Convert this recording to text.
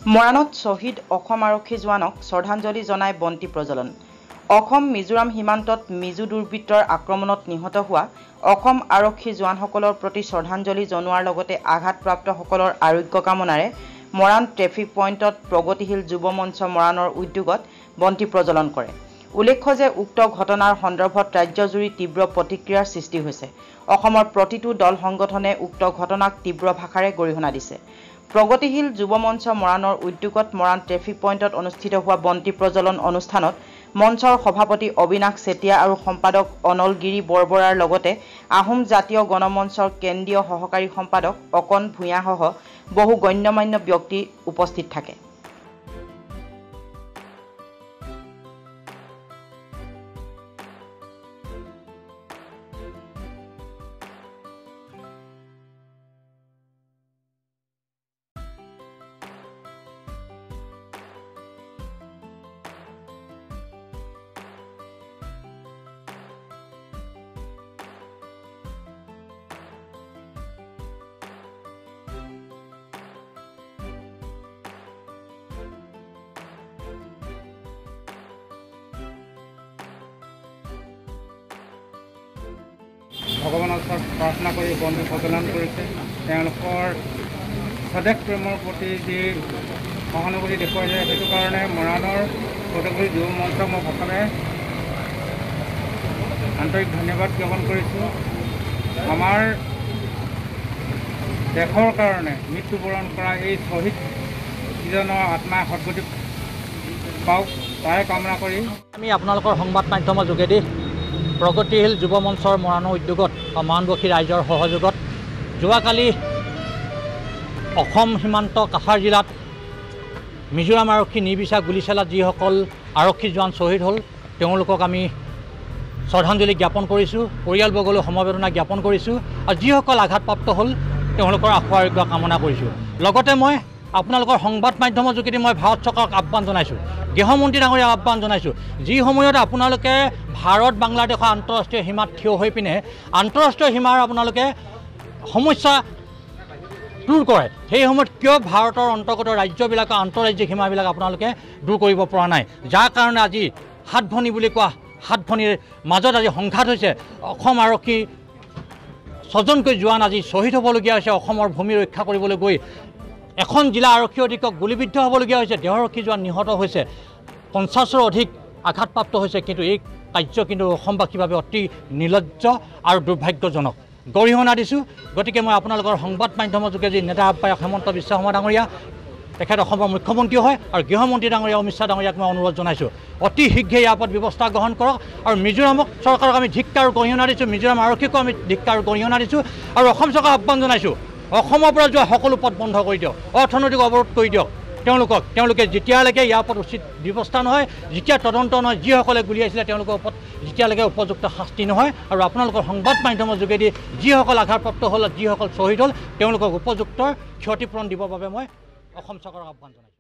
মৰাণত শ্বহীদ অসম আৰক্ষী জোৱানক শ্ৰদ্ধাঞ্জলি জনাই বন্তি প্ৰজ্বলন। অসম মিজোৰাম সীমান্তত মিজো দুৰ্বৃত্তৰ আক্ৰমণত নিহত হোৱা অসম আৰক্ষী জোৱানসকলৰ প্ৰতি শ্ৰদ্ধাঞ্জলি জনোৱাৰ লগতে আঘাতপ্ৰাপ্তসকলৰ আৰোগ্য কামনাৰে মৰাণ ট্ৰেফিক পইণ্টত প্ৰগতিশীল যুৱ মঞ্চ মৰাণৰ উদ্যোগত বন্তি প্ৰজ্বলন কৰে। উল্লেখ্য যে উক্ত ঘটনাৰ সন্দৰ্ভত ৰাজ্যজুৰি তীব্ৰ প্ৰতিক্ৰিয়াৰ সৃষ্টি হৈছে। অসমৰ প্ৰতিটো দল সংগঠনে উক্ত ঘটনাক তীব্ৰ ভাষাৰে গৰিহণা দিছে। প্ৰগতিশীল যুৱ মঞ্চ মৰাণৰ উদ্যোগত মৰাণ ট্ৰেফিক পইণ্টত অনুষ্ঠিত হোৱা বন্তি প্ৰজ্বলন অনুষ্ঠানত মঞ্চৰ সভাপতি অবিনাশ চেতিয়া আৰু সম্পাদক অনল গিৰি বৰবৰাৰ লগতে আহোম জাতীয় গণমঞ্চৰ কেন্দ্ৰীয় সহকাৰী সম্পাদক অকণ ভূঞাসহ বহু গণ্যমান্য ব্যক্তি উপস্থিত থাকে। ভগৱানৰ ওচৰত প্ৰাৰ্থনা কৰি বন্তি প্ৰজ্বলন কৰিছে। তেওঁলোকৰ স্বদেশ প্ৰেমৰ প্ৰতি যি সহানুভূতি দেখুৱাইছে, সেইটো কাৰণে মৰাণৰ প্ৰগতিশীল যুৱ মঞ্চক মই প্ৰথমে আন্তৰিক ধন্যবাদ জ্ঞাপন কৰিছোঁ। আমাৰ দেশৰ কাৰণে মৃত্যুবৰণ কৰা এই শ্বহীদজনৰ আত্মাই সদ্গতি পাওক, তাৰে কামনা কৰি আমি আপোনালোকৰ সংবাদ মাধ্যমৰ যোগেদি প্ৰগতিশীল যুৱ মঞ্চৰ মৰাণৰ উদ্যোগত মৰাণবাসী ৰাইজৰ সহযোগত যোৱাকালি অসম সীমান্ত কাছাৰ জিলাত মিজোৰাম আৰক্ষী নিৰ্বিচাৰ গুলীচালাত যিসকল আৰক্ষী জোৱান শ্বহীদ হ'ল, তেওঁলোকক আমি শ্ৰদ্ধাঞ্জলি জ্ঞাপন কৰিছোঁ, পৰিয়ালবৰ্গলৈ সমবেদনা জ্ঞাপন কৰিছোঁ আৰু যিসকল আঘাতপ্ৰাপ্ত হ'ল তেওঁলোকৰ আশু আৰোগ্য কামনা কৰিছোঁ। লগতে মই আপোনালোকৰ সংবাদ মাধ্যমৰ যোগেদি মই ভাৰত চৰকাৰক আহ্বান জনাইছোঁ, গৃহমন্ত্ৰী ডাঙৰীয়াক আহ্বান জনাইছোঁ, যি সময়ত আপোনালোকে ভাৰত বাংলাদেশৰ আন্তঃৰাষ্ট্ৰীয় সীমাত থিয় হৈ পিনে আন্তঃৰাষ্ট্ৰীয় সীমাৰ আপোনালোকে সমস্যা দূৰ কৰে, সেই সময়ত কিয় ভাৰতৰ অন্তৰ্গত ৰাজ্যবিলাকৰ আন্তঃৰাজ্যিক সীমাবিলাক আপোনালোকে দূৰ কৰিব পৰা নাই? যাৰ কাৰণে আজি সাত ভনী বুলি কোৱা সাত ভনীৰ মাজত আজি সংঘাত হৈছে। অসম আৰক্ষী 6জনকৈ জোৱান আজি শ্বহীদ হ'বলগীয়া হৈছে। অসমৰ ভূমি ৰক্ষা কৰিবলৈ গৈ এখন জিলা আৰক্ষী অধীক্ষক গুলীবিদ্ধ হ'বলগীয়া হৈছে, দেহৰক্ষী জোৱান নিহত হৈছে, 50ৰো অধিক আঘাতপ্ৰাপ্ত হৈছে। কিন্তু এই কাৰ্য কিন্তু অসমবাসীৰ বাবে অতি নিৰ্লজ্জ আৰু দুৰ্ভাগ্যজনক। গৰিহণা দিছোঁ। গতিকে মই আপোনালোকৰ সংবাদ মাধ্যমৰ যোগেদি নেতা আহ্বায়ক হেমন্ত বিশ্ব শৰ্মা ডাঙৰীয়া, তেখেত অসমৰ মুখ্যমন্ত্ৰী হয়, আৰু গৃহমন্ত্ৰী ডাঙৰীয়া অমিত শ্বাহ ডাঙৰীয়াক মই অনুৰোধ জনাইছোঁ, অতি শীঘ্ৰে ইয়াৰ ওপৰত ব্যৱস্থা গ্ৰহণ কৰক। আৰু মিজোৰামক চৰকাৰক আমি ধিক্কাৰ আৰু গৰিহণা দিছোঁ, মিজোৰাম আৰক্ষীকো আমি ধিক্কাৰ আৰু গৰিহণা দিছোঁ, আৰু অসম চৰকাৰক আহ্বান জনাইছোঁ, অসমৰ পৰা যোৱা সকলো পথ বন্ধ কৰি দিয়ক, অৰ্থনৈতিক অৱৰোধ কৰি দিয়ক তেওঁলোকে যেতিয়ালৈকে ইয়াৰ ওপৰত উচিত ব্যৱস্থা নহয়, যেতিয়া তদন্ত নহয়, যিসকলে গুলিয়াইছিলে তেওঁলোকৰ ওপৰত যেতিয়ালৈকে উপযুক্ত শাস্তি নহয়, আৰু আপোনালোকৰ সংবাদ মাধ্যমৰ যোগেদি যিসকল আঘাতপ্ৰাপ্ত হ'ল, যিসকল শ্বহীদ হ'ল, তেওঁলোকক উপযুক্ত ক্ষতিপূৰণ দিবৰ বাবে মই অসম চৰকাৰক আহ্বান জনাইছোঁ।